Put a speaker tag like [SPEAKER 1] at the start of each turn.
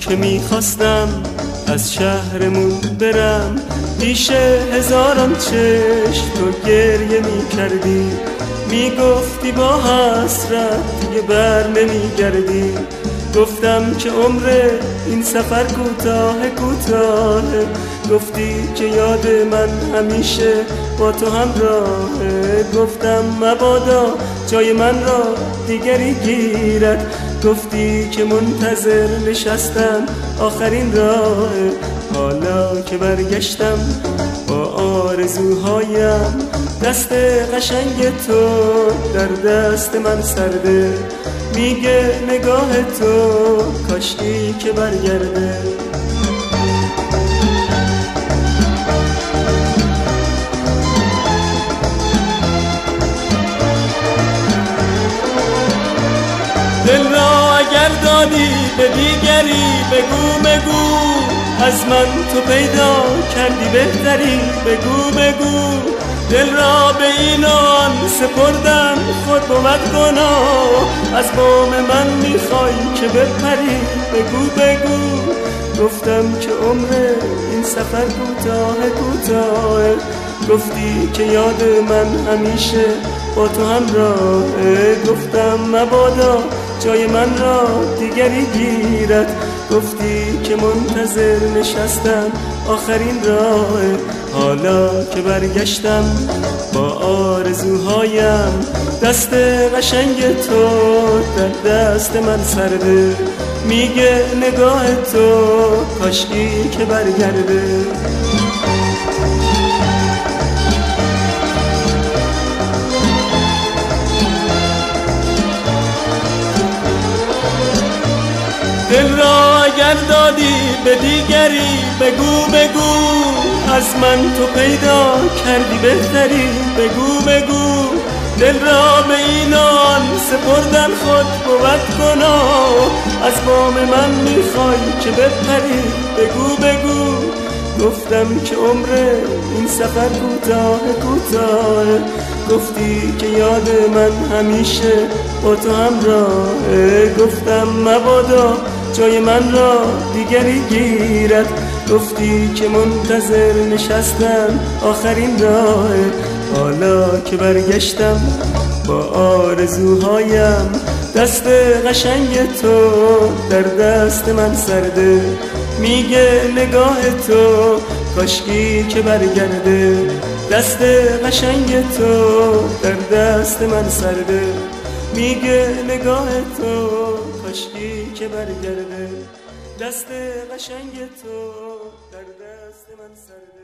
[SPEAKER 1] که میخواستم از شهرمون برم، پیش هزاران چشم تو گریه میکردی، میگفتی با حسرت دیگه بر نمیگردی. گفتم که عمر این سفر کوتاه کوتاهه، گفتی که یاد من همیشه با تو همراهه. گفتم مبادا جای من را دیگری گیرد، گفتی که منتظر نشستم آخرین راهه. حالا که برگشتم با آرزوهایم، دست قشنگ تو در دست من سرده، میگه نگاه تو کاشکی که برگرده. دل را اگر دادی به دیگری بگو، از من تو پیدا کردی بهتری بگو. دل را به اینان سپردم خود بود گناه، از بام من میخوای که بپری بگو. گفتم که عمر این سفر کوتاه، گفتی که یاد من همیشه با تو همراهه. گفتم مبادا جای من را دیگری گیرد، گفتی که منتظر نشستم آخرین راهه. حالا که برگشتم با آرزوهایم، دست قشنگ تو در دست من سرده، میگه نگاه تو کاشکی که برگرده. دل را اگر دادی به دیگری بگو، از من تو پیدا کردی بهتری بگو. دل را به اینان سپردن خود بود گناه، از بام من میخوای که بپری بگو. گفتم که عمر این سفر کوتاه، گفتی که یاد من همیشه با تو همراهه. گفتم مبادا جای من را دیگری گیرد، گفتی که منتظر نشستم آخرین راهه. حالا که برگشتم با آرزوهایم، دست قشنگ تو در دست من سرده، میگه نگاه تو کاشکی که برگرده. دست قشنگ تو در دست من سرده، میگه نگاه تو کاشکی که برگرده. دست قشنگ تو در دست من سرده.